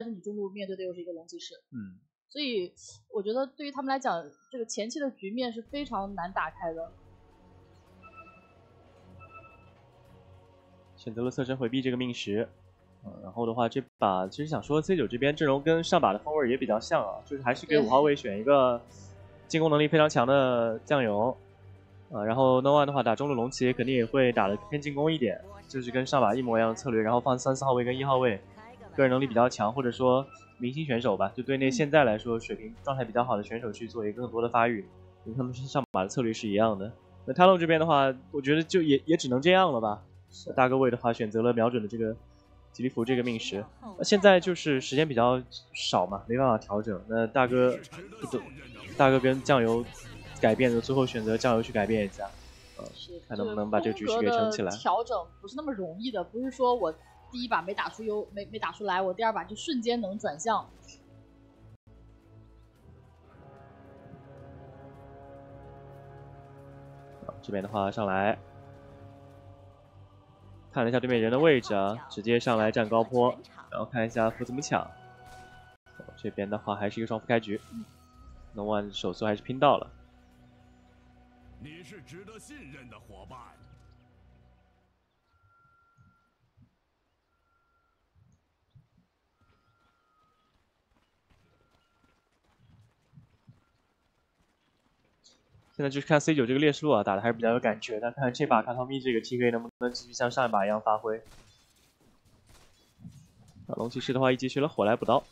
是你中路面对的又是一个龙骑士， 嗯， 所以我觉得对于他们来讲，这个前期的局面是非常难打开的。 选择了侧身回避这个命石。然后的话，这把其实想说 C9 这边阵容跟上把的风味也比较像啊，就是还是给5号位选一个进攻能力非常强的酱油，然后 No One 的话打中路龙骑肯定也会打得偏进攻一点，就是跟上把一模一样的策略，然后放3、4号位跟1号位，个人能力比较强或者说明星选手吧，就对那现在来说水平状态比较好的选手去做一个更多的发育，跟他们上把的策略是一样的。那 Talon 这边的话，我觉得就也只能这样了吧。大哥位的话选择了瞄准的这个吉利服这个命石，现在就是时间比较少嘛，没办法调整。那大哥跟酱油改变的，最后选择酱油去改变一下，看能不能把这个局势给撑起来。 调整不是那么容易的，不是说我第一把没打出没打出来，我第二把就瞬间能转向。 这边的话上来。看了一下对面人的位置啊，直接上来站高坡，然后看一下符怎么抢。这边的话还是一个双符开局，No One 手速还是拼到了。 你是值得信任的伙伴。 现在就是看 C9 这个劣势路啊，打的还是比较有感觉。但看这把卡托米这个 TK 能不能继续像上一把一样发挥。龙骑士的话一击学了火来补刀。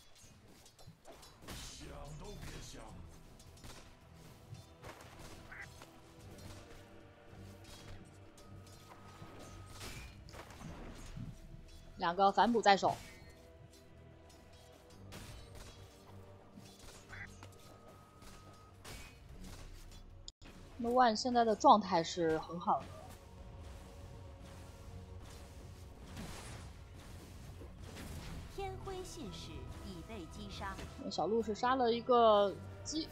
2个反补在手。No One 现在的状态是很好的。 天辉信使已被击杀。 小鹿是杀了一个鸡，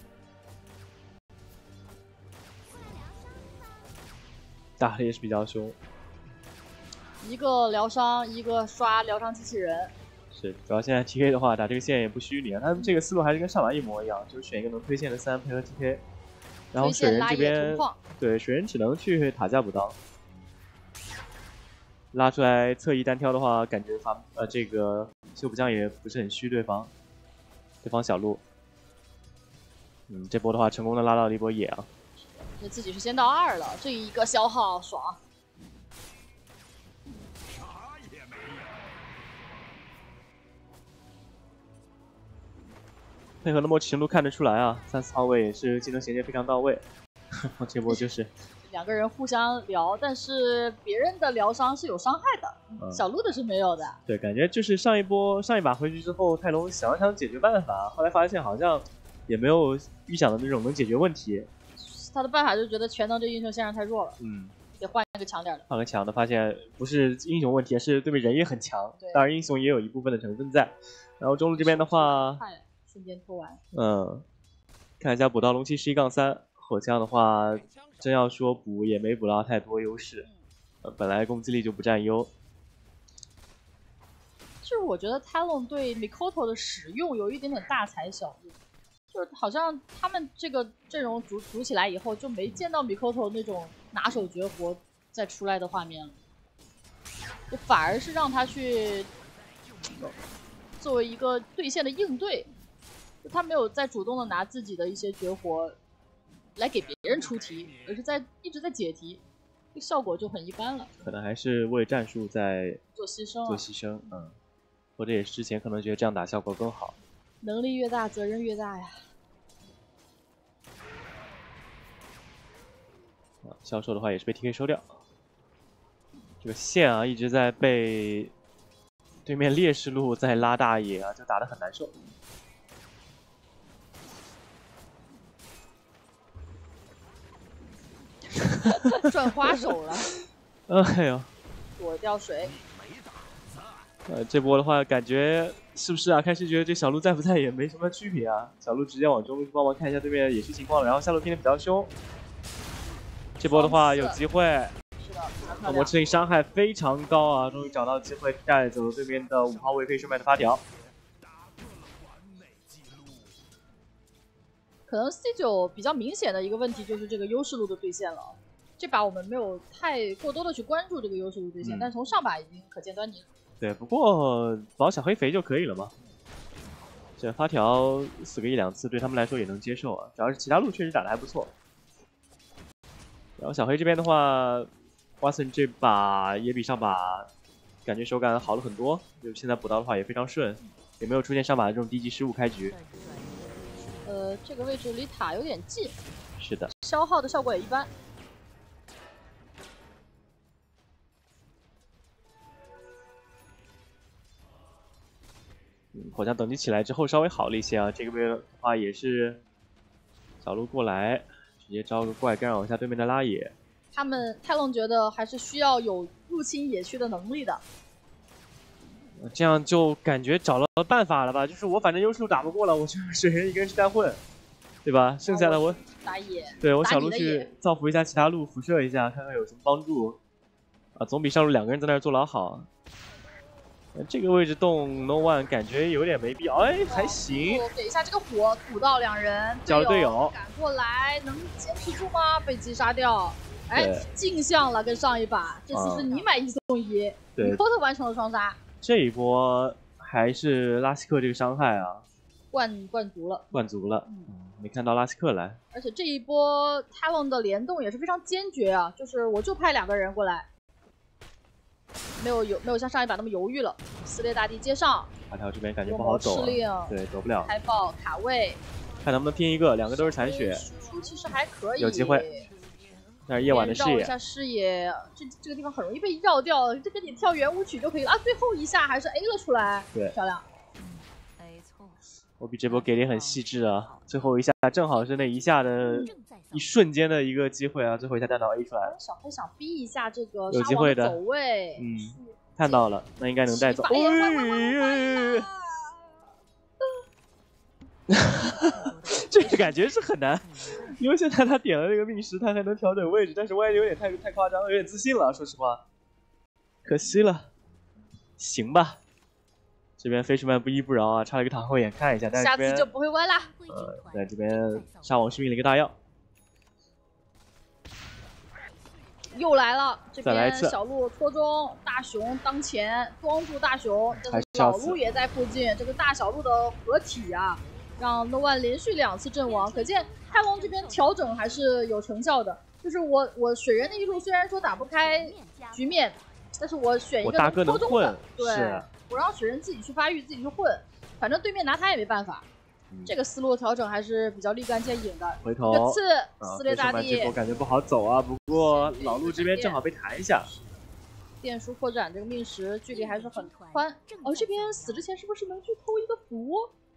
打的也是比较凶。 一个疗伤，一个刷疗伤机器人。 是，主要现在 TK 的话打这个线也不虚拟啊，他们这个思路还是跟上把一模一样，就是选一个能推线的3配合 TK。然后水人这边，对水人只能去塔下补刀，拉出来侧翼单挑的话，感觉这个修补匠也不是很虚对方小鹿，这波的话成功的拉到了一波野啊， 这自己是先到2了，这一个消耗爽。 啥也没有。 配合的默契程度看得出来啊，3、4号位也是技能衔接非常到位。这波就是 2个人互相疗，但是别人的疗伤是有伤害的，小鹿的是没有的。 对，感觉就是上一把回去之后，泰隆想解决办法，后来发现好像也没有预想的那种能解决问题。 他的办法就觉得全能这英雄线上太弱了，得换一个强点的。 换个强的，发现不是英雄问题，是对面人也很强。当然英雄也有一部分的成分在。然后中路这边的话， 瞬间拖完。 看一下补到龙骑11杠3，火枪的话，真要说补也没补到太多优势。本来攻击力就不占优。 就是我觉得 Talon 对 Mikoto 的使用有一点点大材小用，就是好像他们这个阵容组起来以后，就没见到 Mikoto 那种拿手绝活再出来的画面了，就反而是让他去作为一个对线的应对，就他没有再主动的拿自己的一些绝活来给别人出题，而是一直在解题，这效果就很一般了。 可能还是为战术在做牺牲， 或者也是之前可能觉得这样打效果更好。 能力越大，责任越大呀。 销售的话也是被 TK 收掉。这个线啊一直在被对面劣势路在拉大野啊，就打得很难受。 转花手了。 哎呦， 躲掉水。 这波的话感觉是不是啊？开始觉得这小鹿在不在也没什么区别啊。小鹿直接往中路去帮忙看一下对面野区情况了，然后下路拼的比较凶。这波的话有机会。 是的， 恶魔之力伤害非常高啊，终于找到机会带走对面的5号位可以顺麦的发条。 可能 C9比较明显的一个问题就是这个优势路的兑现了。这把我们没有太过多的去关注这个优势路兑现，但是从上把已经可见端倪了。 对，不过保小黑肥就可以了嘛。这发条死个1-2次对他们来说也能接受啊，主要是其他路确实打得还不错。然后小黑这边的话，瓦森这把也比上把感觉手感好了很多，就是现在补刀的话也非常顺，也没有出现上把的这种低级失误开局。 这个位置离塔有点近， 是的， 消耗的效果也一般。 火枪等级起来之后稍微好了一些啊，这个位的话也是小路过来，直接招个怪干扰一下对面的拉野。 他们泰隆觉得还是需要有入侵野区的能力的。 这样就感觉找了办法了吧？就是我反正优势路打不过了，我就水人一个人去单混，对吧？剩下的我打野， 对我小路去造福一下其他路，辐射一下，看看有什么帮助。啊，总比上路2个人在那儿坐牢好。这个位置动 No One 感觉有点没必要，哎，还行。 给一下这个火堵到2人， 叫了队友赶过来，能坚持住吗？被击杀掉。哎，镜像了，跟上一把，这次是你买1送1， 对， 你偷偷完成了双杀。 这一波还是拉希克这个伤害啊， 灌足了， 灌足了，没看到拉希克来。 而且这一波泰隆的联动也是非常坚决啊，就是我就派2个人过来。没有像上一把那么犹豫了，撕裂大地接上。 发条这边感觉不好走、啊，对，走不了。 开爆卡位， 看能不能拼一个，2个都是残血。 输出其实还可以， 有机会。但是夜晚的视野， 绕一下视野，这个地方很容易被绕掉，这跟你跳圆舞曲就可以了啊！最后一下还是 A 了出来， 对， 漂亮。 没错。 我比这波给的很细致啊，最后一下正好是那一下的一瞬间的一个机会啊，最后一下弹到 A 出来了。 小黑想逼一下这个有机会的走位， 看到了，那应该能带走。这个感觉是很难，因为现在他点了这个命石，他还能调整位置，但是歪的有点太夸张了，有点自信了，说实话，可惜了。行吧，这边飞驰曼不依不饶啊，差了一个躺后眼看一下，但是这边下次就不会歪啦。 在这边沙网是命了一个大药。 又来了，这边再来一次小鹿戳中，大熊当前装住大熊，但是老鹿也在附近，这个大小鹿的合体啊，让 No One 连续2次阵亡，可见泰隆这边调整还是有成效的。就是我水人的一路虽然说打不开局面，但是我选一个能戳中的，对，我让水人自己去发育，自己去混，反正对面拿他也没办法。这个思路调整还是比较立竿见影的。 回头一次撕裂大地， 这波感觉不好走啊。不过老陆这边正好被弹一下。 电书扩展这个命石距离还是很宽。哦，这边死之前是不是能去偷一个符？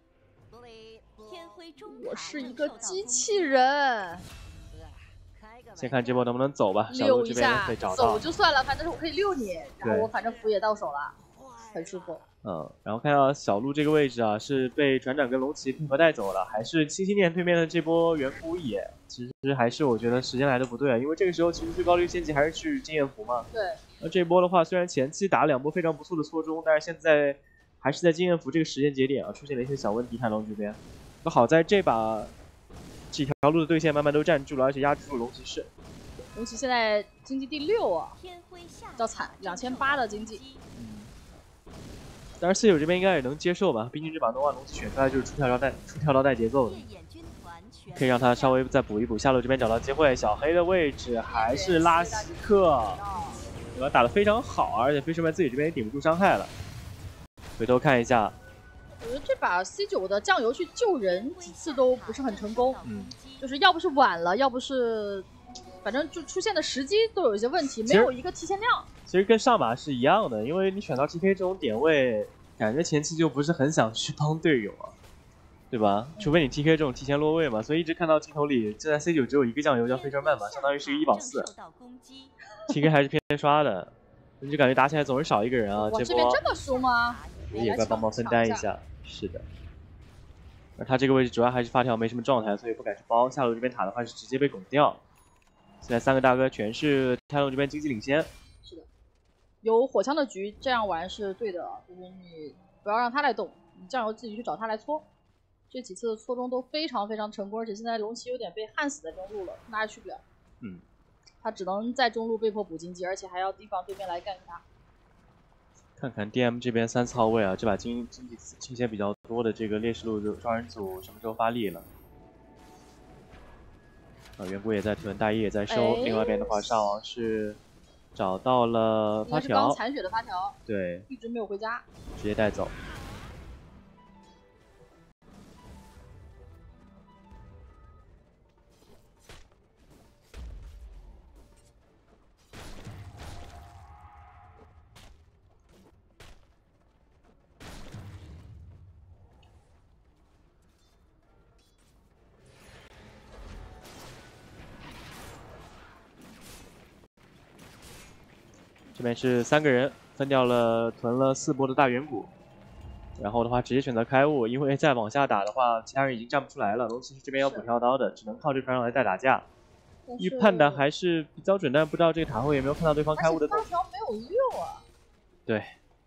我是一个机器人。 先看这波能不能走吧。小陆这边被找到。 走就算了，反正我可以溜你，然后我反正符也到手了，很舒服。 然后看到小鹿这个位置啊，是被船长跟龙骑配合带走了，还是七念对面的这波圆弧野？其实还是我觉得时间来的不对啊，因为这个时候其实最高的先级还是去经验符嘛。 对。 那这波的话，虽然前期打了2波非常不错的戳中，但是现在还是在经验符这个时间节点啊，出现了一些小问题。泰隆这边，那好在这把几条路的对线慢慢都站住了，而且压制住龙骑士。 龙骑现在经济第6啊，比较惨，2800的经济。 当然，C9这边应该也能接受吧，毕竟这把诺瓦龙骑选出来就是出跳刀带节奏的，可以让他稍微再补一补。下路这边找到机会，小黑的位置还是拉希克，对吧？打得非常好，而且飞驰曼自己这边也顶不住伤害了。回头看一下， 我觉得这把 C9的酱油去救人几次都不是很成功，就是要不是晚了，要不是，反正就出现的时机都有一些问题，没有一个提前量。 其实跟上把是一样的，因为你选到 TK 这种点位，感觉前期就不是很想去帮队友啊，对吧？除非你 TK 这种提前落位嘛，所以一直看到镜头里，现在 C9 只有一个酱油叫飞车曼嘛，相当于是一个1保4 ，TK 还是偏刷的，你就感觉打起来总是少一个人啊。这边这么输吗？ 也该帮忙分担一下。是的，而他这个位置主要还是发条没什么状态，所以不敢去包。下路这边塔的话是直接被拱掉。现在3个大哥全是泰隆这边经济领先。 是的。有火枪的局这样玩是对的，就是你不要让他来动，你酱油自己去找他来搓。 这几次的错中都非常非常成功，而且现在龙骑有点被焊死在中路了，哪也去不了。 嗯， 他只能在中路被迫补经济，而且还要提防对面来干他。 看看 DM 这边3次号位啊，这把经济倾斜比较多的这个烈士路双人组什么时候发力了？远古也在囤，大一也在收。另外一边的话，上王是找到了发条， 刚残血的发条， 对， 一直没有回家， 直接带走。这边是3个人分掉了，囤了4波的大远古，然后的话直接选择开悟，因为再往下打的话，其他人已经站不出来了。龙骑士这边要补跳刀的，只能靠这船上来带打架。预判的还是比较准，但不知道这个塔后有没有看到对方开悟的动作。 发条没有6啊。 对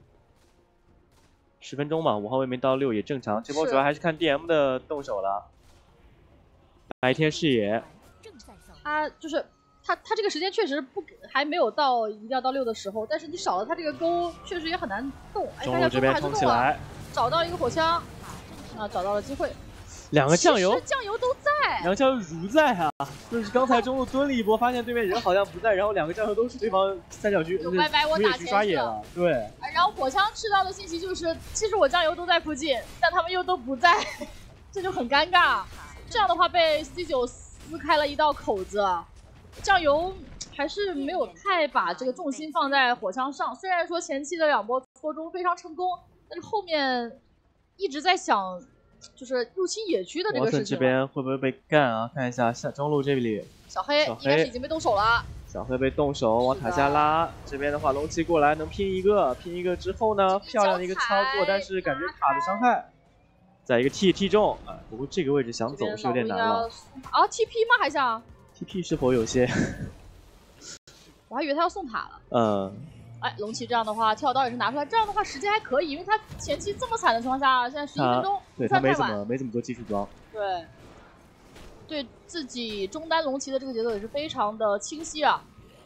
，10分钟嘛，5号位没到6也正常。这波主要还是看 DM 的动手了。白天视野， 他就是。他这个时间确实还没有到一定要到6的时候，但是你少了他这个钩，确实也很难动。哎， 中路这边冲起来， 找到一个火枪，啊，找到了机会。 2个酱油， 酱油都在 ，2个酱油如在啊！就是刚才中路蹲了一波，发现对面人好像不在，然后2个酱油都是对方三角区， 拜拜，我打去刷野了。对。 然后火枪吃到的信息就是，其实我酱油都在附近，但他们又都不在，这就很尴尬。这样的话被 C9撕开了一道口子。酱油还是没有太把这个重心放在火枪上，虽然说前期的2波戳中非常成功，但是后面一直在想，就是入侵野区的这个事情。 这边会不会被干啊？看一下下中路这里， 小黑应该是已经被动手了。 小黑被动手，往塔下拉。这边的话，龙骑过来能拼一个之后呢，漂亮的一个操作，但是感觉塔的伤害，在一个 T 中啊，不过这个位置想走是有点难了。 啊 ，TP 吗？还想？ TP 是否有些？ 我还以为他要送塔了。哎，龙骑这样的话，跳刀也是拿出来，这样的话时间还可以，因为他前期这么惨的情况下，现在11分钟， 对他没怎么做技术装。 对，对自己中单龙骑的这个节奏也是非常的清晰啊。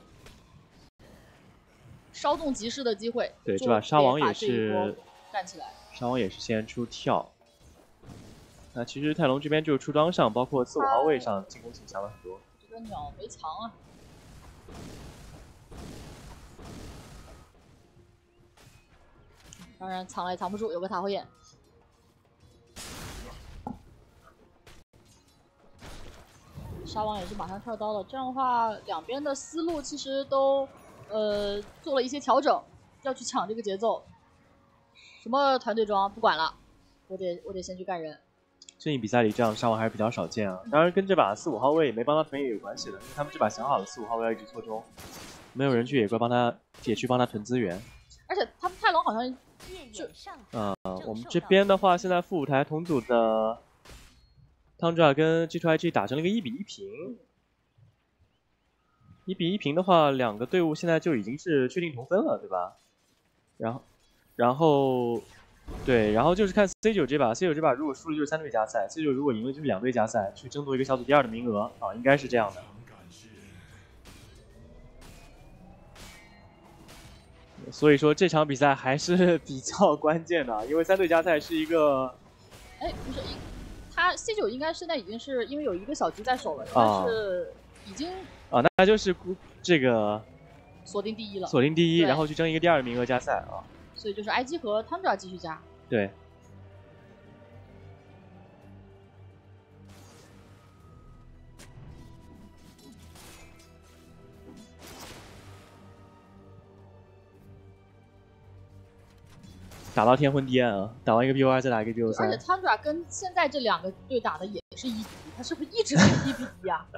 稍纵即逝的机会。 对，这把沙王也是干起来。 沙王也是先出跳。那其实泰隆这边就是出装上，包括4、5号位上进攻性强了很多。 这个鸟没藏啊。当然藏了也藏不住，有个塔后眼。沙王也是马上跳刀了，这样的话两边的思路其实都做了一些调整，要去抢这个节奏。什么团队装不管了，我得先去干人。 这一比赛里这样沙王还是比较少见啊，当然跟这把4、5号位也没帮他囤也有关系的，因为他们这把想好了4、5号位要一直错中，没有人去野怪帮他帮他囤资源。 而且他们泰隆好像就我们这边的话，现在副舞台同组的Tundra 跟 G2IG 打成了一个1比1平。1比1平的话，两个队伍现在就已经是确定同分了，对吧？然后就是看 C9 这把 ，C9 这把如果输了就是3队加赛 ，C9 如果赢了就是2队加赛，去争夺一个小组第2的名额啊，应该是这样的。所以说这场比赛还是比较关键的，因为3队加赛是一个， 不是他 C9 应该现在已经是因为有一个小局在手了，但是已经那就是这个锁定第一了， 然后去争一个第2的名额加赛啊。 所以就是 IG 和 Tundra 继续加。 对。打到天昏地暗啊！打完一个 BO2 再打一个 BO3。 而且 Tundra 跟现在这2个队打的也是1比1，他是不是一直是1比1啊？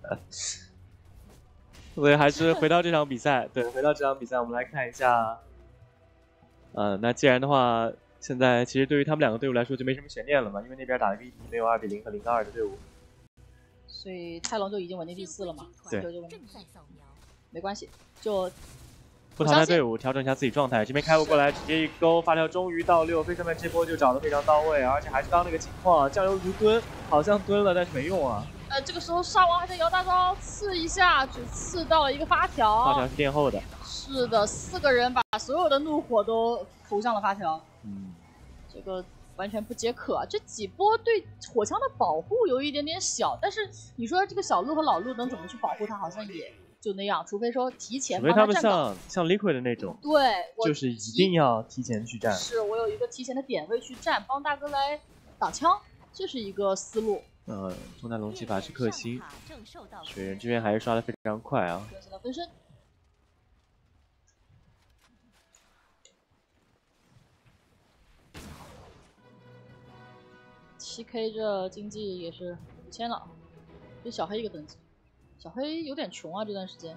所以还是回到这场比赛，对，回到这场比赛，我们来看一下。那既然的话，现在其实对于他们2个队伍来说就没什么悬念了嘛，因为那边打了一个1比1，没有2比0和0-2的队伍。 所以泰隆就已经稳定第4了嘛， 对， 没关系，就不淘汰队伍，调整一下自己状态。这边开悟过来，直接一勾，发条终于到6，飞车们这波就找得非常到位，而且还是刚刚那个情况，酱油鱼蹲，好像蹲了，但是没用啊。 这个时候沙王还在摇大招，刺一下，只刺到了一个发条。 发条是垫后的。 是的，4个人把所有的怒火都投向了发条。这个完全不解渴啊！这几波对火枪的保护有一点点小，但是你说这个小鹿和老鹿能怎么去保护它，好像也就那样，除非说提前帮他站岗。 除非他们像 Liquid 的那种， 对， 就是一定要提前去站。 是我有一个提前的点位去站，帮大哥来挡枪，这是一个思路。 中弹龙骑法是克星，雪人这边还是刷的非常快啊。 分身。7K 这经济也是5000了，比小黑一个等级。小黑有点穷啊，这段时间。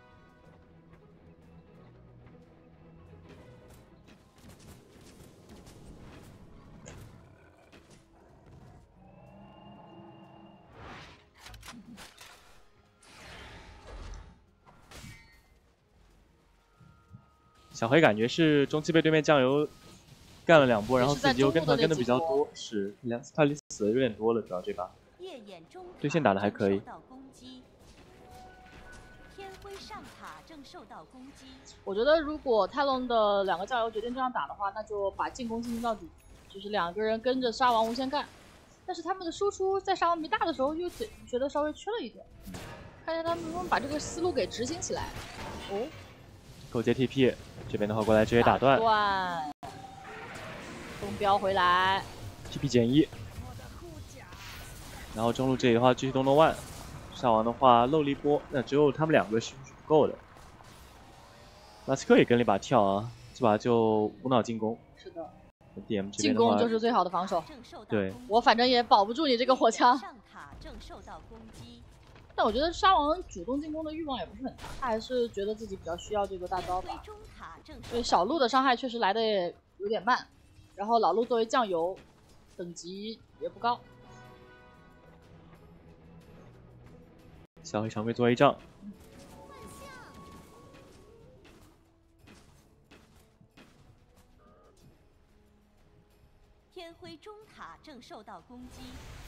小黑感觉是中期被对面酱油干了2波，然后自己又跟团跟的比较多，是他离死的有点多了，主要这把对线打的还可以。 我觉得如果泰隆的2个酱油决定这样打的话，那就把进攻进行到底，就是2个人跟着沙王无限干。但是他们的输出在沙王没大的时候又觉得稍微缺了一点，看一下他们能不能把这个思路给执行起来。 够接 TP， 这边的话过来直接打断。 风标回来 ，TP 减1，然后中路这里的话继续东东万，上王的话漏了一波，那只有他们2个是不够的。马斯克也跟了一把跳啊，这把就无脑进攻。 是的 ，DM 这边进攻就是最好的防守。 对， 我反正也保不住你这个火枪。但我觉得沙王主动进攻的欲望也不是很大，他还是觉得自己比较需要这个大招吧。所以小鹿的伤害确实来的也有点慢，然后老鹿作为酱油，等级也不高。 小黑常规做一仗。 天辉中塔正受到攻击。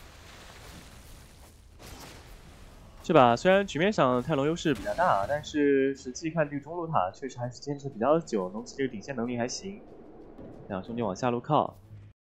这把虽然局面上泰隆优势比较大，但是实际看这个中路塔确实还是坚持比较久，龙骑这个顶线能力还行。2兄弟往下路靠，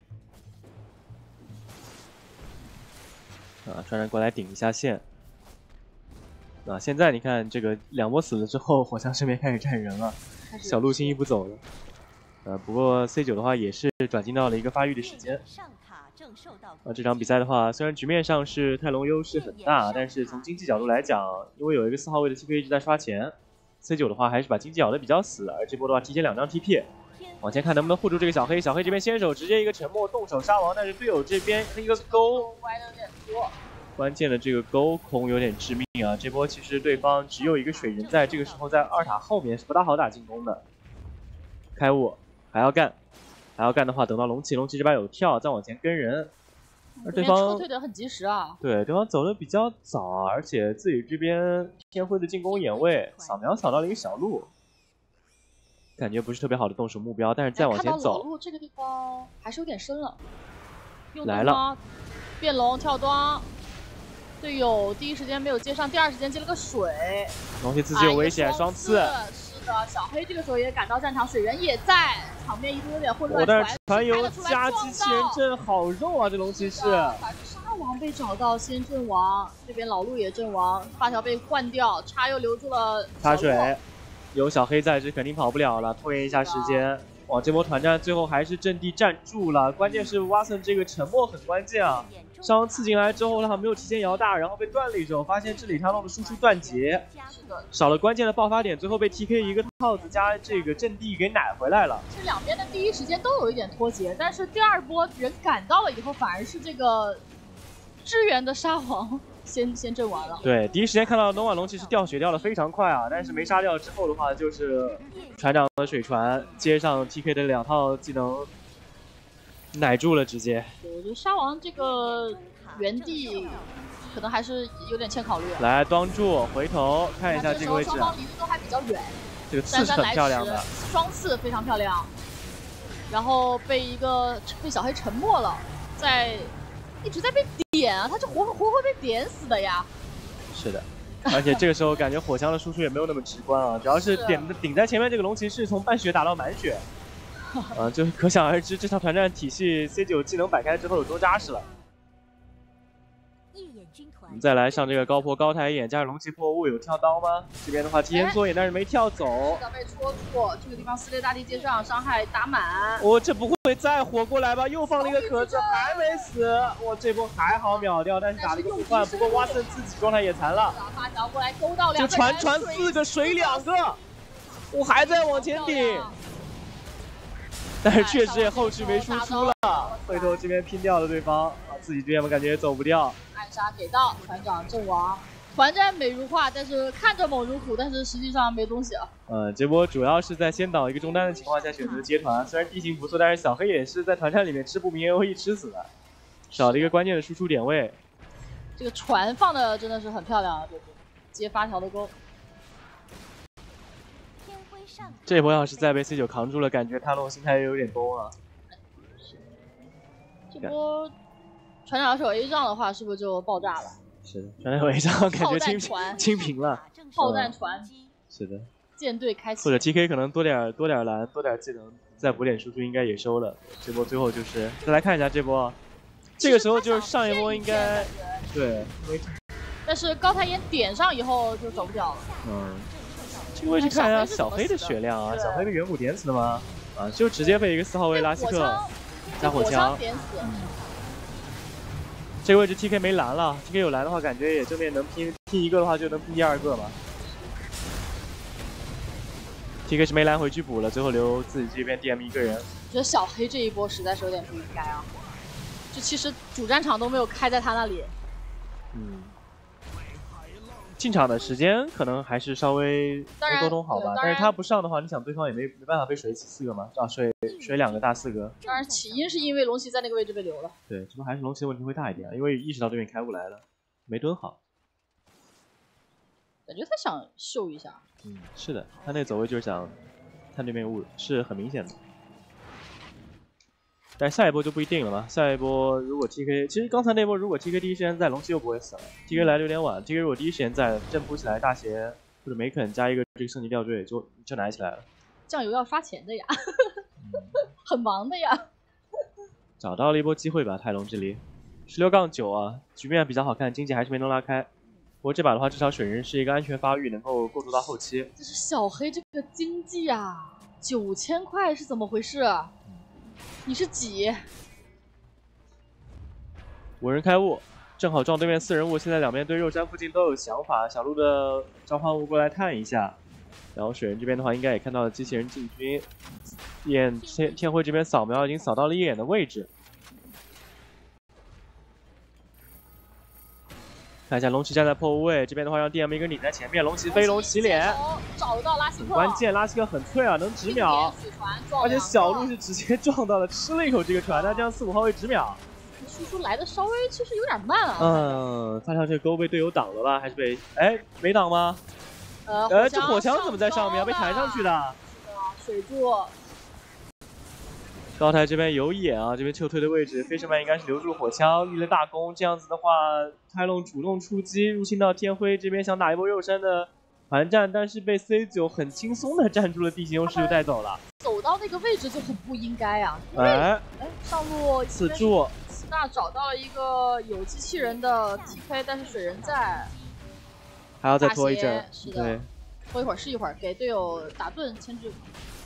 传人过来顶一下线。现在你看这个2波死了之后，火枪身边开始站人了，小鹿轻易不走了。不过 C9 的话也是转进到了一个发育的时间。这场比赛的话，虽然局面上是泰隆优势很大，但是从经济角度来讲，因为有一个4号位的 TP 一直在刷钱 ，C9 的话还是把经济咬得比较死，而这波的话提前2张 TP， 往前看能不能护住这个小黑。小黑这边先手直接一个沉默动手杀王，但是队友这边一个勾歪的有点多， 关键的这个勾空有点致命啊！这波其实对方只有一个水人在，这个时候在2塔后面是不大好打进攻的。开悟还要干。还要干的话，等到龙骑这边有跳，再往前跟人，而对方撤退的很及时啊。 对，对方走的比较早啊，而且自己这边天辉的进攻眼位扫描扫到了一个小鹿，感觉不是特别好的动手目标，但是再往前走， 看到老鹿这个地方还是有点深了， 来了， 变龙跳端，队友第一时间没有接上，第二时间接了个水， 龙骑自己有危险，双刺。 是的，小黑这个时候也赶到战场，水人也在。场面一度有点混乱， 但是传油加机器人阵好肉啊！这龙骑士， 反正沙王被找到先阵亡，这边老鹿也阵亡，发条被换掉，叉又留住了擦水，有小黑在这肯定跑不了了，拖延一下时间。哇，这波团战最后还是阵地站住了，关键是瓦森这个沉默很关键啊！伤刺进来之后，他没有提前摇大，然后被断了一手，发现这里他弄的输出断节，少了关键的爆发点，最后被 TK 一个套子加这个阵地给奶回来了。 是两边的第一时间都有一点脱节，但是第二波人赶到了以后，反而是这个支援的沙皇先阵完了。 对，第一时间看到龙骑士掉血掉的非常快啊，但是没杀掉之后的话，就是船长的水船接上 TK 的2套技能。奶住了，直接。 我觉得沙王这个原地可能还是有点欠考虑。 来端住，回头看一下这个位置。 双方离得都还比较远。 这个刺是很漂亮的， 双刺非常漂亮。然后被小黑沉默了，一直在被点啊，他这活被点死的呀。 是的，而且这个时候感觉火枪的输出也没有那么直观啊，主要是顶在前面这个龙骑士从半血打到满血，就可想而知这套团战体系 C9 技能摆开之后有多扎实了。我们再来上这个高破高抬眼，加上龙骑破雾，有跳刀吗？这边的话提前做眼，但是没跳走。 是的，被戳住，这个地方撕裂大地接上，伤害打满。 这不会再活过来吧？又放了一个壳子，还没死。这波还好秒掉，但是打了一个互换。不过瓦森自己状态也残了。 发条过来勾到两个， 这传4个水2个，我还在往前顶。但是确实也后续没输出了，回头这边拼掉了对方，自己这边我感觉也走不掉。 暗杀给到船长阵亡，团战美如画，但是看着猛如虎，但是实际上没东西啊。 这波主要是在先倒一个中单的情况下选择接团，虽然地形不错，但是小黑也是在团战里面吃不明 AOE 吃死的，少了一个关键的输出点位。 这个船放的真的是很漂亮啊，这波接发条的钩。 这波要是再被 C9 扛住了，感觉他龙心态也有点崩啊。 这波船长手 A 仗的话，是不是就爆炸了？ 是的，船长手 A 仗感觉清平了。 炮弹船。 是的。 舰队开启。 或者 TK 可能多点蓝，多点技能，再补点输出，应该也收了。这波最后就是再来看一下这波，这个时候就是上一波应该对。 但是高抬眼点上以后就走不掉了。 这个位置看一下小黑的血量啊，小黑被远古点死了吗？就直接被一个4号位拉希克加火枪点死。 这个位置 TK 没蓝了 ，TK 有蓝的话，感觉也正面能拼一个的话就能拼第2个嘛。TK 是没蓝回去补了，最后留自己这边 DM 一个人。 我觉得小黑这一波实在是有点不应该啊，就其实主战场都没有开在他那里。 进场的时间可能还是稍微没沟通好吧，但是他不上的话，你想对方也没办法被水起4个嘛，水2个大4个。 当然起因是因为龙骑在那个位置被留了。 对，这波还是龙骑的问题会大一点，因为意识到对面开不来了，没蹲好。 感觉他想秀一下。 是的，他那走位就是想看对面雾，是很明显的。但是下一波就不一定了嘛。下一波如果 TK， 其实刚才那波如果 TK 第一时间在，龙骑就不会死了。TK 来的有点晚 ，TK 如果第一时间在，阵扑起来大鞋或者梅肯加一个这个圣级吊坠就拿起来了。 酱油要刷钱的呀，很忙的呀。 找到了一波机会吧，泰隆这里16-9啊，局面比较好看，经济还是没能拉开。不过这把的话，至少水人是一个安全发育，能够过渡到后期。 这是小黑这个经济啊，9000块是怎么回事？你是几？ 5人开雾，正好撞对面4人雾。现在两边对肉山附近都有想法。小鹿的召唤物过来探一下，然后水人这边的话，应该也看到了机器人进军。天辉这边扫描已经扫到了一眼的位置。看一下龙骑站在破屋位，这边的话让 DM 一个拧在前面，龙骑飞龙骑脸， 找到拉希克， 关键拉希克很脆啊，能直秒，而且小鹿是直接撞到了，吃了一口这个船，那这样4、5号位直秒， 输出来的稍微其实有点慢啊。 发现这个钩被队友挡了吧？还是被没挡吗？这火枪怎么在上面被抬上去的？ 水柱。 高台这边有眼啊，这边撤退的位置，飞士曼应该是留住火枪，立了大功。这样子的话，泰隆主动出击，入侵到天辉这边，想打一波肉山的团战，但是被 C9 很轻松的站住了地形优势，就带走了。 走到那个位置就很不应该啊！上路刺柱， 那找到了一个有机器人的 TK， 但是水人在， 还要再拖一阵。 是的，对，拖一会儿是一会儿，给队友打盾牵制。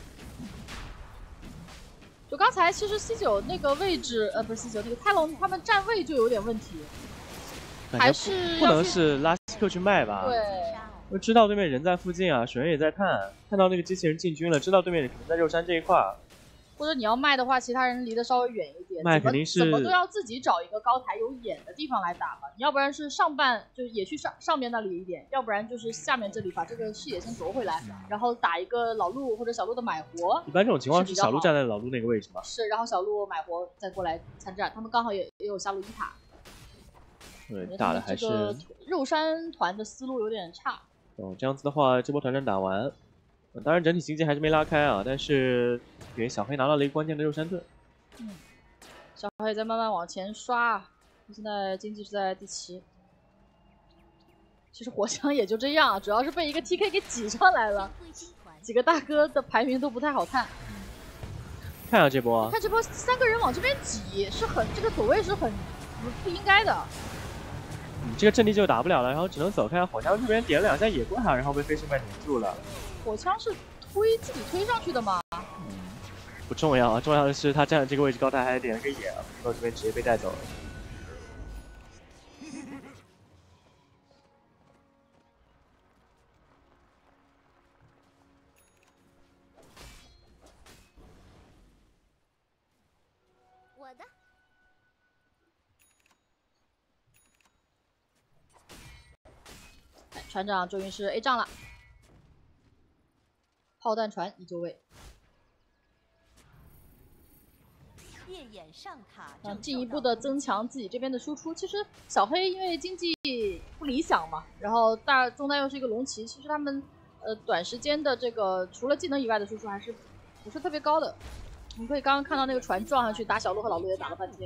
就刚才其实 C9 那个位置，不是 C9 那个泰隆他们站位就有点问题，还是不能是拉希克去卖吧？ 对， 我知道对面人在附近啊，水人也在探，看到那个机器人进军了，知道对面可能在肉山这一块。 或者你要卖的话，其他人离得稍微远一点， 卖肯定是怎么都要自己找一个高台有眼的地方来打吧。你要不然是上半就也去上面那里一点，要不然就是下面这里把这个视野先夺回来，然后打一个老鹿或者小鹿的买活。 一般这种情况是小鹿站在老鹿那个位置吗？ 是，然后小鹿买活再过来参战，他们刚好也有下路一塔。 对，打的还是肉山团的思路有点差。 这样子的话，这波团战打完。 当然整体经济还是没拉开啊，但是给小黑拿到了一个关键的肉山盾。 小黑在慢慢往前刷，现在经济是在第7。其实火枪也就这样，主要是被一个 TK 给挤上来了，几个大哥的排名都不太好看。 看下这波， 看这波3个人往这边挤，是很这个走位是很不应该的。 这个阵地就打不了了，然后只能走开。火枪这边点了2下野怪，然后被飞行怪粘住了。 火枪是自己推上去的吗？ 不重要，重要的是他站的这个位置高，他还点了个野，到这边直接被带走了。 我的。 船长终于是 A 仗了，炮弹船已就位。 烈焰上卡， 进一步的增强自己这边的输出。其实小黑因为经济不理想嘛，然后中单又是一个龙骑，其实他们短时间的这个除了技能以外的输出还是不是特别高的。我们可以刚刚看到那个船撞上去打小鹿和老鹿也打了半天。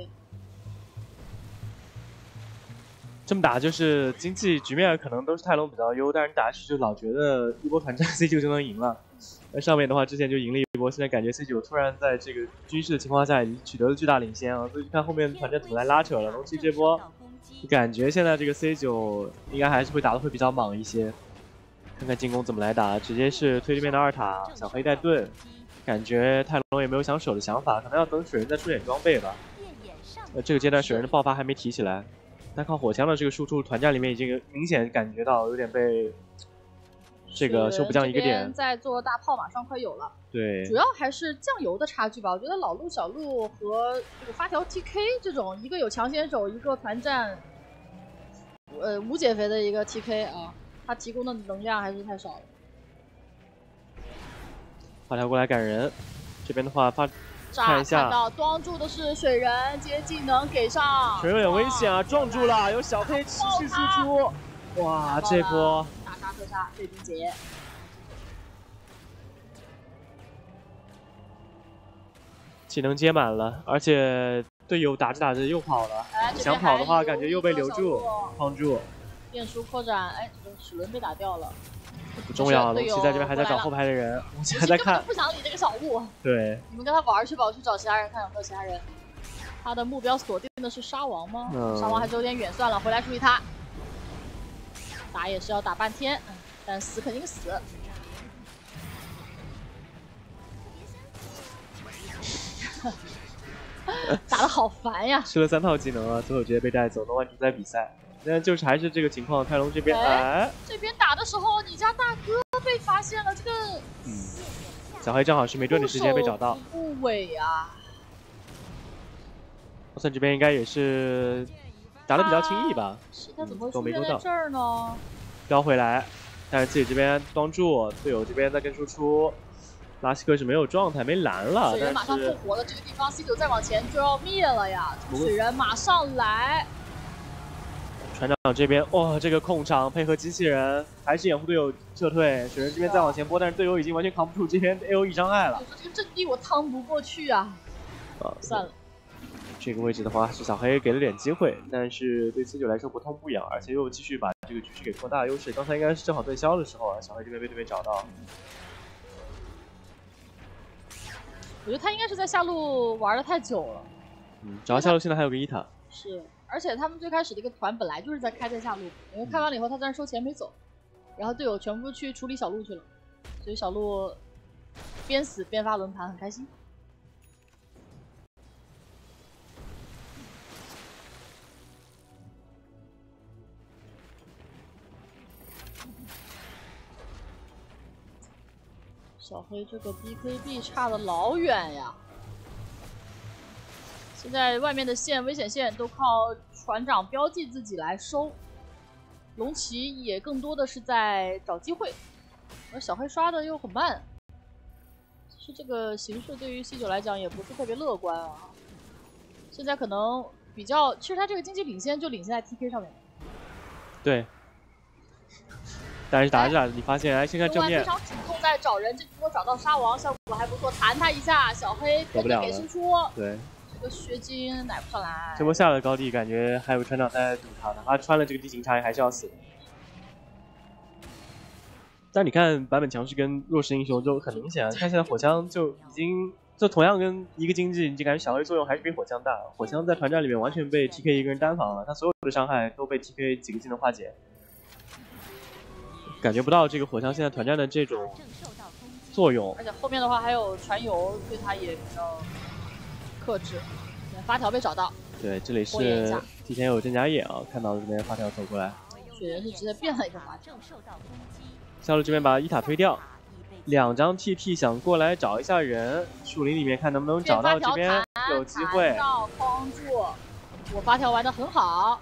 这么打就是经济局面可能都是泰隆比较优，但是你打下去就老觉得一波团战 C9 就能赢了。那上面的话之前就赢了一波，现在感觉 C9 突然在这个军事的情况下已经取得了巨大领先啊，所以看后面团战怎么来拉扯了。龙骑这波感觉现在这个 C9 应该还是会打得会比较莽一些，看看进攻怎么来打，直接是推这边的2塔，小黑带盾，感觉泰隆也没有想守的想法，可能要等水人再出点装备吧。这个阶段水人的爆发还没提起来。单靠火枪的这个输出，团战里面已经明显感觉到有点被这个修补将一个点。 在做大炮马上快有了， 对， 主要还是酱油的差距吧。我觉得老鹿、小鹿和这个发条 TK 这种，一个有强先手，一个团战无减肥的一个 TK 啊，他提供的能量还是太少了。 发条过来赶人，这边的话看一下， 看到装住的是水人，接技能给上， 水人有点危险啊，撞住了，有小黑持续输出，哇，这波大杀特杀被冰结， 技能接满了，而且队友打着打着又跑了，想跑的话感觉又被留住，框住， 变数扩展，哎，这个齿轮被打掉了。 不重要，龙骑在这边还在找后排的人，龙骑还在看， 不想理这个小鹿。对，你们跟他玩去吧，我去找其他人看有没有其他人。他的目标锁定的是沙王吗？沙王还是有点远，算了，回来处理他。打也是要打半天，但死肯定死。打得好烦呀！ 吃了3套技能啊，最后直接被带走，能玩主宰比赛。现在就是还是这个情况，泰隆这边这边打的时候，你家大哥被发现了，这个小黑正好是没盾的时间被找到， 不尾啊。 我算这边应该也是打得比较轻易吧， 是他怎么会出现在这儿呢？ 飙回来，但是自己这边帮助队友这边在跟输出，拉希克是没有状态，没蓝了， 水人马上复活了，这个地方 C9 再往前就要灭了呀！水人马上来。 船长这边哇，这个控场配合机器人，还是掩护队友撤退。水人这边再往前拨，但是队友已经完全扛不住这边 AOE 伤害了。 这个阵地我趟不过去啊！算了。 这个位置的话是小黑给了点机会，但是对 C9 来说不痛不痒，而且又继续把这个局势给扩大优势。刚才应该是正好对消的时候啊，小黑这边被对面找到。 我觉得他应该是在下路玩的太久了。 主要下路现在还有个1塔。 是。而且他们最开始的一个团本来就是在开在下路，因为开完了以后他在那收钱没走，然后队友全部去处理小路去了，所以小路边死边发轮盘，很开心。小黑这个 BKB 差的老远呀！现在外面的线危险线都靠船长标记自己来收，龙骑也更多的是在找机会，而小黑刷的又很慢。其实这个形势对于 C9 来讲也不是特别乐观啊。现在可能比较，其实他这个经济领先就领先在 TK 上面。 对。但是打着打着，你发现现在正面非常主动在找人，这波找到沙王，效果还不错，弹他一下，小黑跟着给输出。 对， 这个血晶奶不上来。 这波下了高地，感觉还有船长在堵他，哪怕穿了这个地形差异还是要死的。但你看版本强势跟弱势英雄就很明显啊，看现在火枪就已经就同样跟一个经济，你就感觉小黑作用还是比火枪大。火枪在团战里面完全被 TK 一个人单防了，他所有的伤害都被 TK 几个技能化解。感觉不到这个火枪现在团战的这种作用， 而且后面的话还有传油，对他也比较克制。发条被找到， 对，这里是提前有镇家叶啊，看到这边发条走过来， 雪人是直接变了一个发条。 下路这边把伊塔推掉，2张 TT 想过来找一下人，树林里面看能不能找到，这边有机会。 框住，我发条玩得很好。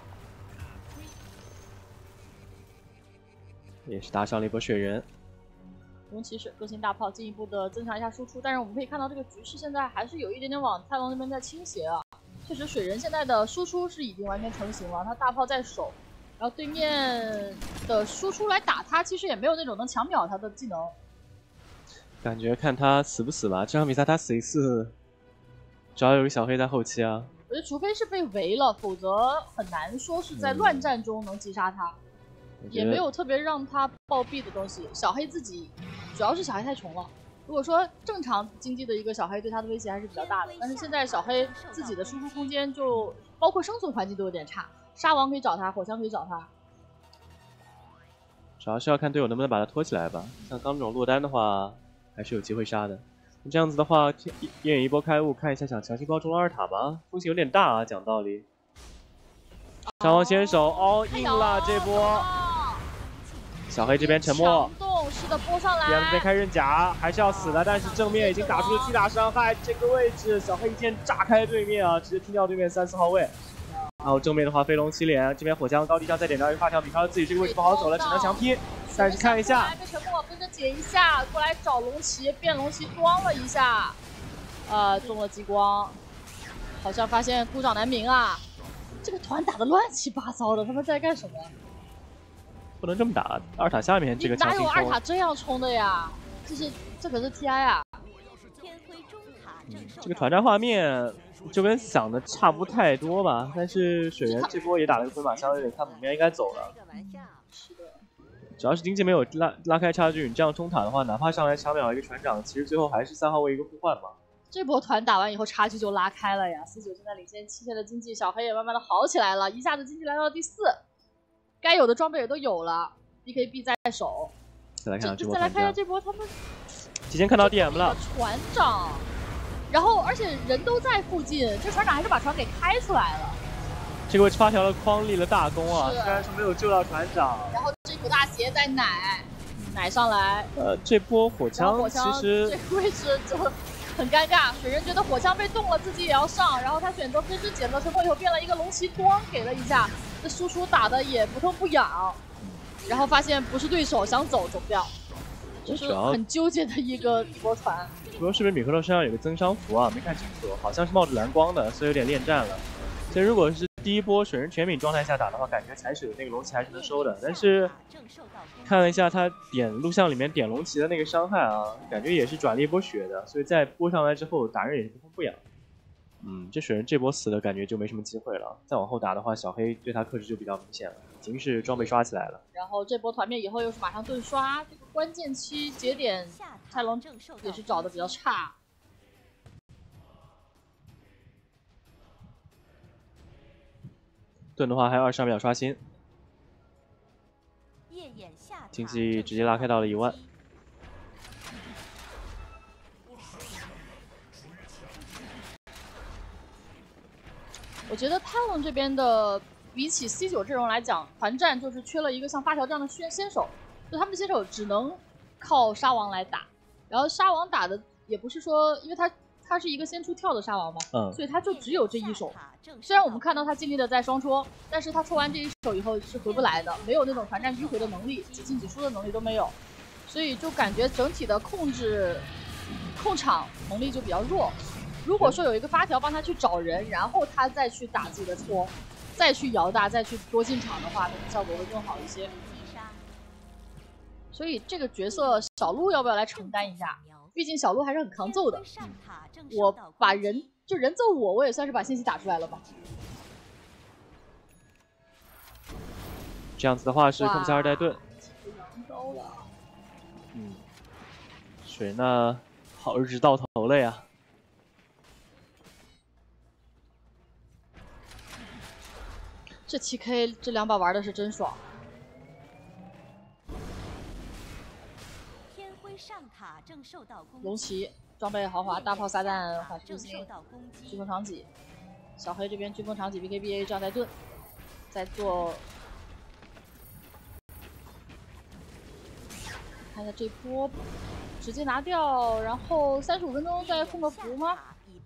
也是打上了一波雪人， 龙骑士个性大炮进一步的增强一下输出，但是我们可以看到这个局势现在还是有一点点往泰隆那边在倾斜啊。确实水人现在的输出是已经完全成型了，他大炮在手，然后对面的输出来打他，其实也没有那种能强秒他的技能。 感觉看他死不死吧，这场比赛他死一次，只要有个小黑在后期啊。 我觉得除非是被围了，否则很难说是在乱战中能击杀他。也没有特别让他暴毙的东西。小黑自己，主要是小黑太穷了。如果说正常经济的一个小黑，对他的威胁还是比较大的。但是现在小黑自己的输出空间就包括生存环境都有点差，沙王可以找他，火枪可以找他。 主要是要看队友能不能把他拖起来吧。像刚这种落单的话，还是有机会杀的。这样子的话，一人一波开悟，看一下想强行包中了2塔吧，风险有点大啊，讲道理。沙王先手all in了这波。小黑这边沉默， 是的，拨上来。 这边开刃甲还是要死的，但是正面已经打出了巨大伤害。这个位置，小黑一剑炸开对面啊，直接踢掉对面3、4号位。然后正面的话，飞龙七连，这边火枪高地上再点掉一个发条，米超自己这个位置不好走了，只能强劈。但是看一下， 被沉默跟着解一下，过来找龙骑，变龙骑装了一下，中了激光，好像发现孤掌难鸣啊。这个团打得乱七八糟的，他们在干什么？ 不能这么打，2塔下面这个强行冲， 哪有2塔这样冲的呀？这可是 TI 啊！ 这个团战画面就跟想的差不太多吧，但是水人这波也打了个回马枪，有点看不明白，应该走了。 是的， 主要是经济没有拉开差距，你这样冲塔的话，哪怕上来强秒一个船长，其实最后还是3号位一个互换嘛。 这波团打完以后，差距就拉开了呀。49现在领先7线的经济，小黑也慢慢的好起来了，一下子经济来到第4。该有的装备也都有了 ，BKB 在手。 再来看一下这波，他们提前看到 DM 了。 船长，然后而且人都在附近，这船长还是把船给开出来了。 这个位置发条的框立了大功啊，虽然说没有救到船长。 然后这股大鞋在奶上来。 这波火枪其实这个位置就很尴尬，水人觉得火枪被动了，自己也要上，然后他选择分身捡到沉默以后变了一个龙骑光给了一下。这输出打的也不痛不痒，然后发现不是对手，想走不掉，就是很纠结的一个波团。 主要是不是米克洛身上有个增伤符啊？没看清楚，好像是冒着蓝光的，所以有点恋战了。所以如果是第一波水人全敏状态下打的话，感觉踩水的那个龙骑还是能收的。但是看了一下他点录像里面点龙骑的那个伤害啊，感觉也是转了一波血的，所以在波上来之后打人也是不痛不痒。这水人这波死的感觉就没什么机会了。再往后打的话，小黑对他克制就比较明显了，已经是装备刷起来了。 然后这波团灭以后又是马上盾刷，这个关键期节点，泰隆也是找的比较差。 盾的话还有20秒刷新，经济直接拉开到了1万。 我觉得泰隆这边的比起 C9 阵容来讲，团战就是缺了一个像发条这样的先手，就他们的先手只能靠沙王来打，然后沙王打的也不是说，因为他是一个先出跳的沙王嘛，所以他就只有这一手。虽然我们看到他尽力的在双戳，但是他戳完这一手以后是回不来的，没有那种团战迂回的能力，几进几出的能力都没有，所以就感觉整体的控场能力就比较弱。如果说有一个发条帮他去找人，然后他再去打自己的戳，再去摇大，再去多进场的话，那个效果会更好一些。 所以这个角色小鹿要不要来承担一下？毕竟小鹿还是很抗揍的。我把人揍我也算是把信息打出来了吧。 这样子的话是控制2带盾。 羊刀了。 水人呢，好日子到头了呀。 这7K 这2把玩的是真爽。 天辉上塔正受到攻击。 龙骑装备豪华，大炮撒旦反射星，飓风长戟。小黑这边飓风长戟 BKBA 障带盾，在做。看一下这波，直接拿掉，然后35分钟再控个符吗？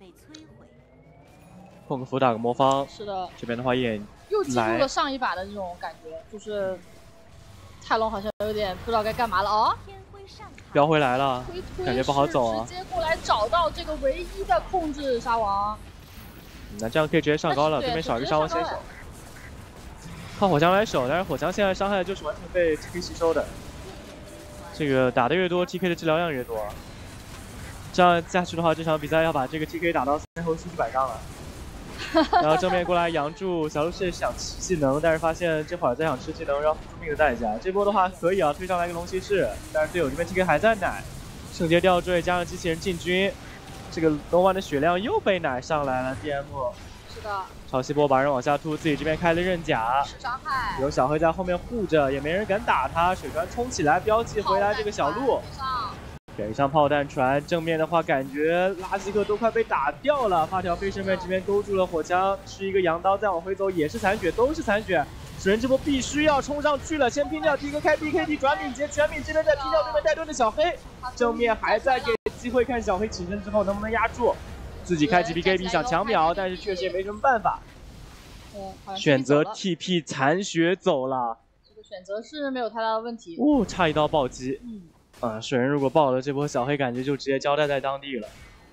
控个符打个魔方。 是的。 这边的话也又进入了上一把的那种感觉，就是泰隆好像有点不知道该干嘛了哦。 飙回来了，感觉不好走啊。 直接过来找到这个唯一的控制沙王。 那这样可以直接上高了，对面少一个沙王先手。靠火枪来守，但是火枪现在伤害就是完全被 TK 吸收的。这个打的越多 ，TK 的治疗量越多。这样下去的话，这场比赛要把这个 TK 打到最后数据百上了。然后正面过来杨柱，小鹿是想吃技能，但是发现这会儿再想吃技能要付出命的代价。这波的话可以啊，推上来一个龙骑士，但是队友这边 TK 还在奶，圣洁吊坠加上机器人进军，这个龙丸的血量又被奶上来了 ，DM。 是的。 潮汐波把人往下突，自己这边开了刃甲， 是伤害。 有小黑在后面护着，也没人敢打他。水船冲起来，标记回来这个小鹿。给上炮弹船，正面的话感觉拉希克都快被打掉了。发条飞身面这边勾住了火枪，吃一个羊刀，再往回走也是残血，都是残血。水人这波必须要冲上去了，先拼掉 TK 开 BKB 转敏捷，全敏这边再拼掉对面带盾的小黑，正面还在给机会，看小黑起身之后能不能压住，自己开启 BKB 想抢秒，但是确实也没什么办法，选择 TP 残血走了。 这个选择是没有太大的问题。 差一刀暴击。水人如果爆了这波，小黑感觉就直接交代在当地了。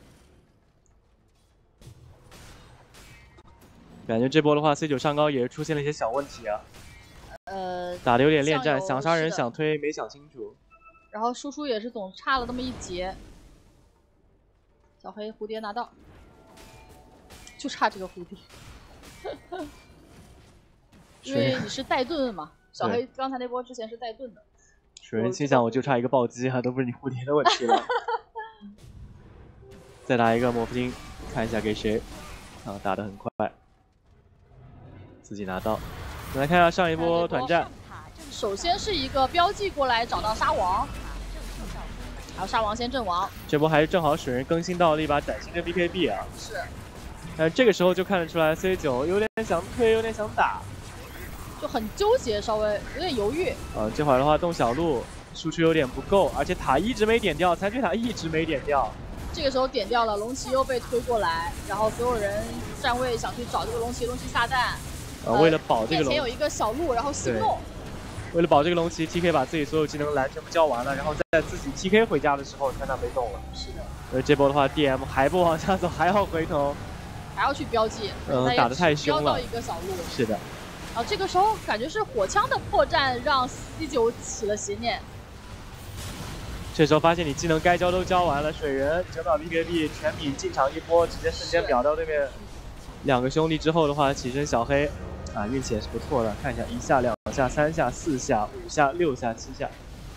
感觉这波的话 ，C9 上高也是出现了一些小问题啊。打的有点恋战，想杀人想推没想清楚。 然后输出也是总差了那么一截。小黑蝴蝶拿到，就差这个蝴蝶。因为你是带盾嘛，小黑刚才那波之前是带盾的。 水人心想，我就差一个暴击啊，都不是你蝴蝶的问题了。再打一个魔符tinh，看一下给谁。打得很快，自己拿到。我们来看一下上一波团战。 首先是一个标记过来找到沙王，还有沙王先阵亡。 这波还是正好水人更新到了一把崭新的 BKB 啊。 是。 但是这个时候就看得出来 C9 有点想推，有点想打。 就很纠结，稍微有点犹豫。 这会儿的话动小鹿输出有点不够，而且塔一直没点掉，残血塔一直没点掉。 这个时候点掉了，龙骑又被推过来，然后所有人站位想去找这个龙骑撒旦。 为了保这个龙， 面前有一个小鹿，然后心动。 为了保这个龙骑 ，TK 把自己所有技能蓝全部交完了，然后在自己 TK 回家的时候，看他没动了。 是的。 而这波的话 ，DM 还不往下走，还要回头， 还要去标记。 打得太凶了。 标到一个小鹿。 是的。 然后这个时候感觉是火枪的破绽让 C9 起了邪念。 这时候发现你技能该交都交完了，水人9秒 BKB 全品进场一波，直接瞬间秒到对面2个兄弟之后的话，起身小黑运气也是不错的。看一下1下、2下、3下、4下、5下、6下、7下，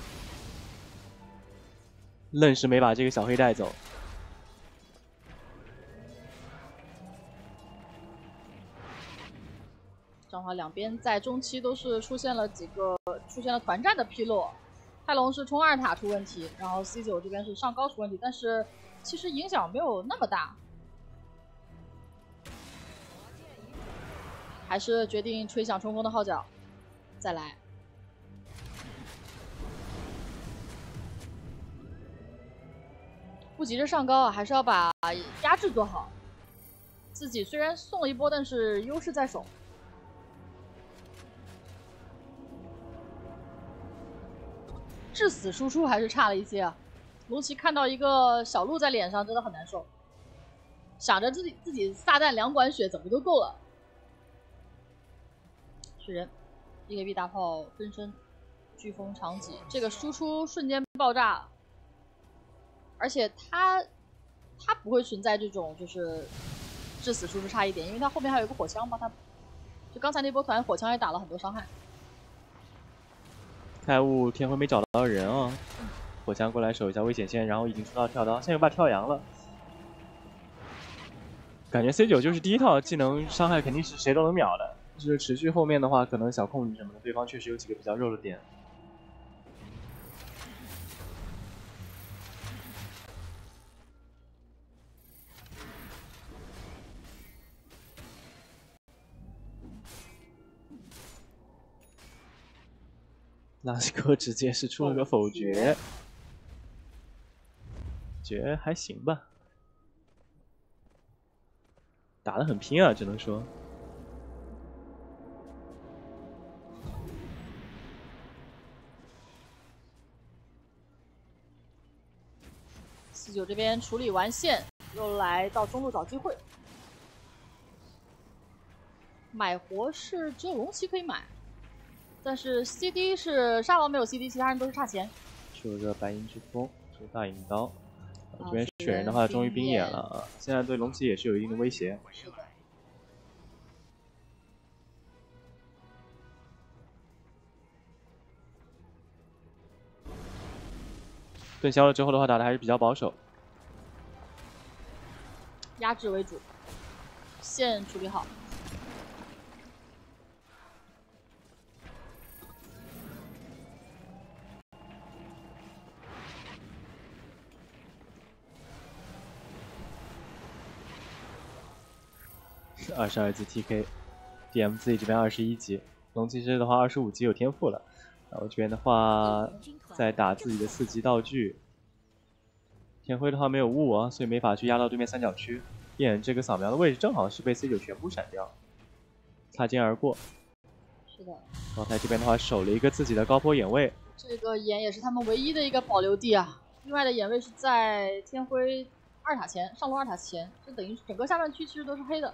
愣是没把这个小黑带走。 正好两边在中期都是出现了团战的纰漏，泰隆是冲2塔出问题，然后 C9 这边是上高出问题，但是其实影响没有那么大，还是决定吹响冲锋的号角，再来。不急着上高啊，还是要把压制做好。自己虽然送了一波，但是优势在手。致死输出还是差了一些啊。龙骑看到一个小鹿在脸上，真的很难受，想着自己撒旦2管血怎么都够了。水人 BKB 大炮分身飓风长戟，这个输出瞬间爆炸，而且它不会存在这种就是致死输出差一点，因为它后面还有一个火枪帮它，就刚才那波团火枪也打了很多伤害。 开悟天辉没找到人啊，火枪过来守一下危险线，然后已经出到跳刀，现在又把跳阳了。感觉 C9 就是第一套技能伤害肯定是谁都能秒的，就是持续后面的话可能小控制什么的，对方确实有几个比较肉的点。拉斯科直接是出了个否决，觉还行吧，打得很拼啊，只能说。 49这边处理完线，又来到中路找机会。买活是只有龙骑可以买。但是 CD 是沙王没有 CD， 其他人都是差钱。 出了个白银之风，出大影刀。这边雪人的话终于冰眼了啊！现在对龙骑也是有一定的威胁。 是的。 盾消了之后的话，打的还是比较保守， 压制为主，线处理好。 22级 TK，DMZ 这边21级，龙骑士的话25级有天赋了。然后这边的话在打自己的4级道具，天辉的话没有雾啊，所以没法去压到对面三角区。燕这个扫描的位置正好是被 C9 全部闪掉，擦肩而过。 是的。 高台这边的话守了一个自己的高坡眼位， 这个眼也是他们唯一的一个保留地啊。另外的眼位是在天辉2塔前，上路2塔前，就等于整个下半区其实都是黑的。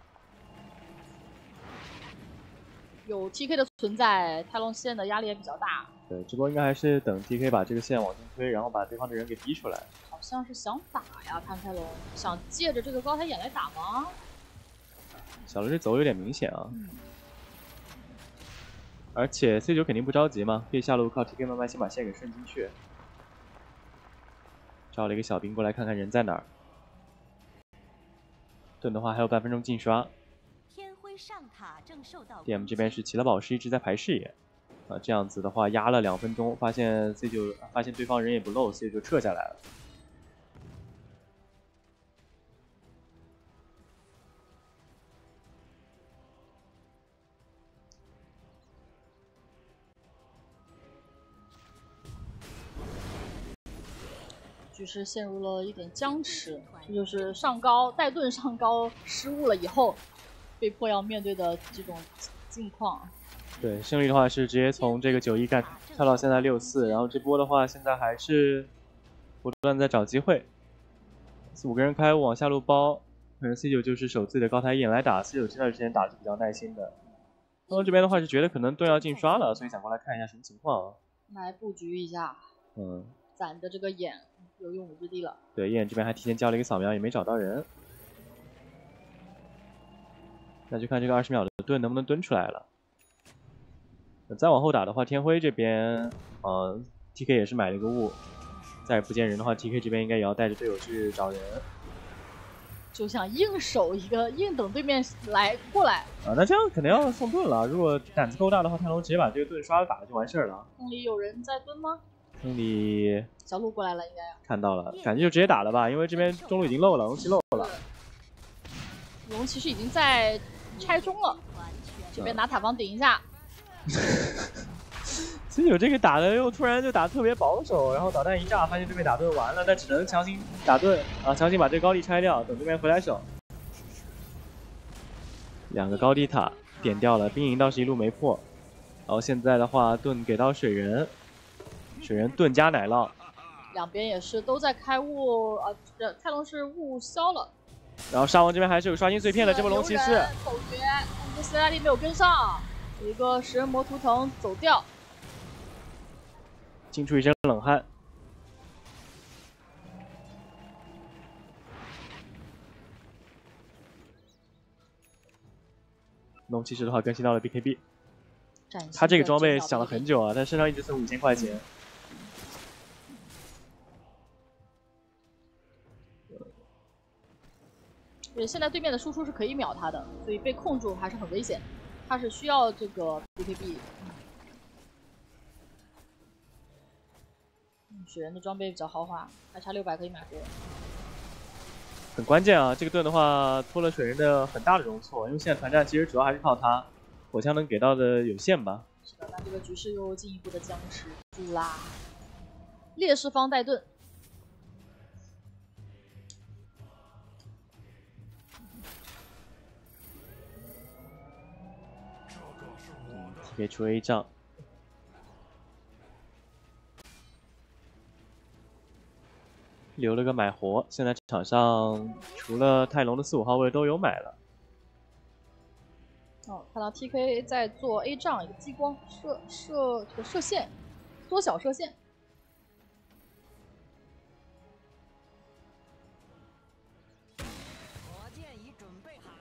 有 TK 的存在，泰隆线的压力也比较大。 对，这波应该还是等 TK 把这个线往前推，然后把对方的人给逼出来。 好像是想打呀，看泰隆想借着这个高台眼来打吗？ 小刘这走有点明显啊。而且 C9 肯定不着急嘛，可以下路靠 TK 慢慢先把线给顺进去。招了一个小兵过来看看人在哪儿。盾的话还有半分钟进刷。 上塔正受到 DM 这边是齐了宝石一直在排视野，这样子的话压了2分钟，发现 C9 发现对方人也不漏 ，C9 就撤下来了。 局势陷入了一点僵持，这就是上高带盾上高失误了以后。被迫要面对的这种境况。 对，胜利的话是直接从这个91干跳到现在64，然后这波的话现在还是不断在找机会，4、5个人开往下路包，可能 C9 就是守自己的高台眼来打 ，C9 这段时间打是比较耐心的。然后这边的话是觉得可能盾要进刷了，所以想过来看一下什么情况啊。 来布局一下，攒的这个眼有用武之地了。 对，眼这边还提前交了一个扫描，也没找到人。那就看这个20秒的盾能不能蹲出来了。再往后打的话，天辉这边，TK 也是买了一个雾，再不见人的话 ，TK 这边应该也要带着队友去找人。 就想硬守一个，硬等对面来过来。 那这样肯定要送盾了。如果胆子够大的话，泰隆直接把这个盾刷了打了就完事儿了。 坑里有人在蹲吗？ 坑里小鹿过来了，应该看到了，感觉就直接打了吧，因为这边中路已经漏了，龙骑漏了。 龙骑士已经在拆中了，这边拿塔防顶一下。 C9这个打的又突然就打特别保守，然后导弹一炸，发现对面打盾完了，但只能强行打盾啊，强行把这个高地拆掉，等对面回来守。2个高地塔点掉了，兵营倒是一路没破。然后现在的话，盾给到水人，水人盾加奶酪。 两边也是都在开雾，泰隆是雾消了。 然后沙王这边还是有刷新碎片的，这波龙骑士否决，但是斯拉利没有跟上，有一个食人魔图腾走掉。 惊出一身冷汗。龙骑士的话更新到了 BKB， 他这个装备想了很久啊，他身上一直存5000块钱。 对，现在对面的输出是可以秒他的，所以被控住还是很危险。他是需要这个 BKB。雪人的装备比较豪华，还差600可以买活。 很关键啊！这个盾的话拖了水人的很大的容错，因为现在团战其实主要还是靠他，火枪能给到的有限吧。 是的，那这个局势又进一步的僵持住啦。劣势方带盾。 给出 A 仗。留了个买活，现在场上除了泰隆的4、5号位都有买了。 哦，看到 TK 在做 A 仗，一个激光射线，缩小射线。 火箭已准备好。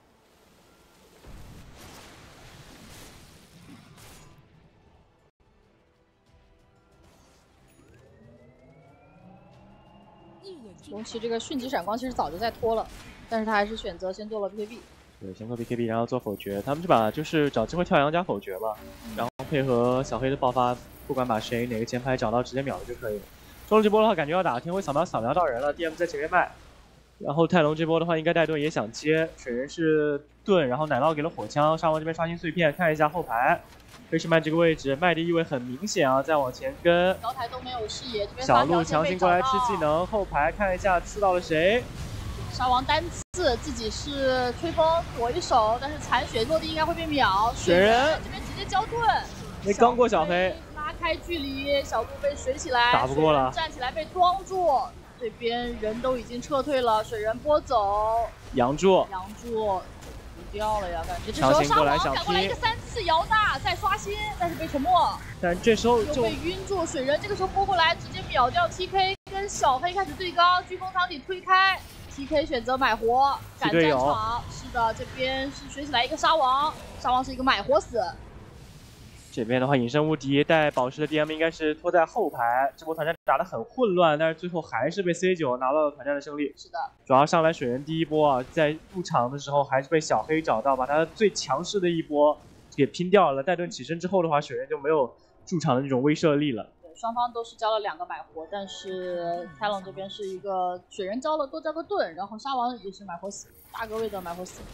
龙骑这个迅疾闪光其实早就在拖了，但是他还是选择先做了 BKB。 对，先做 BKB， 然后做否决。他们这把就是找机会跳羊加否决吧，然后配合小黑的爆发，不管把谁哪个前排找到直接秒了就可以了。中路这波的话，感觉要打天辉扫描到人了 ，DM 在前面卖。然后泰隆这波的话，应该带盾也想接，水人是盾，然后奶酪给了火枪，上王这边刷新碎片，看一下后排。菲士曼这个位置，麦的意味很明显啊，再往前跟。 高台都没有视野，这边小鹿强行过来吃技能，后排看一下刺到了谁。 沙王单刺，自己是吹风躲一手，但是残血落地应该会被秒。 雪人这边直接交盾， 没刚过小黑， 拉开距离，小鹿被水起来， 打不过了， 站起来被装住。这边人都已经撤退了，水人拨走， 杨柱不掉了呀，感觉这时候沙王赶过来一个3次摇大，再刷新，但是被沉默。 但这时候就被晕住，水人这个时候拨过来，直接秒掉 TK， 跟小黑开始对刚，飓风场景推开 ，TK 选择买活赶战场。是的，这边是水起来一个沙王是一个买活死。 这边的话，隐身无敌带宝石的 DM 应该是拖在后排，这波团战打得很混乱，但是最后还是被 C9 拿到了团战的胜利。 是的， 主要上来水人第一波啊，在入场的时候还是被小黑找到，把他最强势的一波给拼掉了。带盾起身之后的话，水人就没有驻场的那种威慑力了。 对，双方都是交了2个买活，但是泰隆这边是一个水人多交个盾，然后沙王也是买活死，大个位的买活死。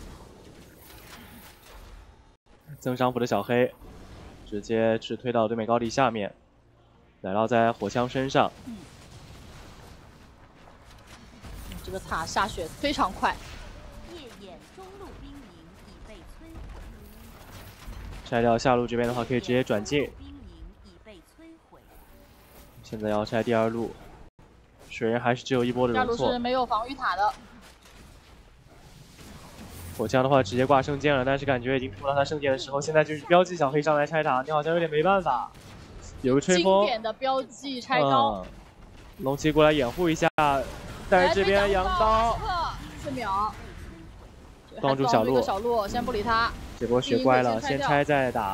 增伤服的小黑。直接是推到对面高地下面，奶酪在火枪身上。 这个塔下血非常快。 夜眼中路兵营已被摧毁。 拆掉下路这边的话，可以直接转进。 兵营已被摧毁。 现在要拆第2路，水人还是只有1波的容错。 下路是没有防御塔的。 火枪的话直接挂圣剑了，但是感觉已经出到他圣剑的时候，现在就是标记小黑上来拆塔，你好像有点没办法。有个吹风， 经典的标记拆高。 龙骑过来掩护一下，但是这边羊刀 4秒， 帮助小鹿。 小鹿先不理他， 这波学乖了，先拆再打。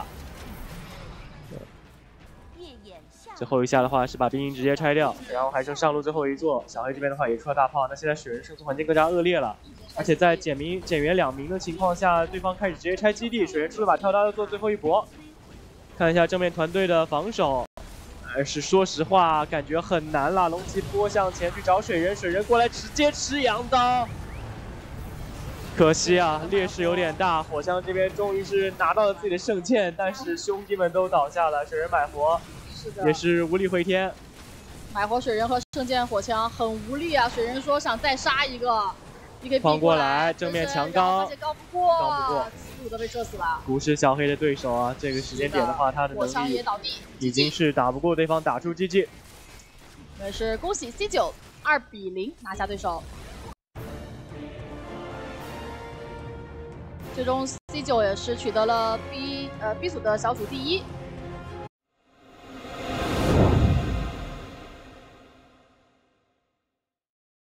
最后一下的话是把兵营直接拆掉，然后还剩上路最后一座。小黑这边的话也出了大炮，那现在水人生存环境更加恶劣了。而且在减员2名的情况下，对方开始直接拆基地，水人出了把跳刀要做最后一搏。看一下正面团队的防守，是说实话感觉很难了。龙骑拨向前去找水人，水人过来直接吃羊刀，可惜啊，劣势有点大。火枪这边终于是拿到了自己的圣剑，但是兄弟们都倒下了，水人买活也是无力回天。 买活水人和圣剑火枪很无力啊，水人说想再杀一个。 晃过来，正面强刚， 发现刚不过，4、5都被射死了。 不是小黑的对手啊，这个时间点的话，他的能力已经是打不过对方，打出 GG。 那是恭喜 C9 2比0拿下对手。最终 C9 也是取得了 B 组的小组第1。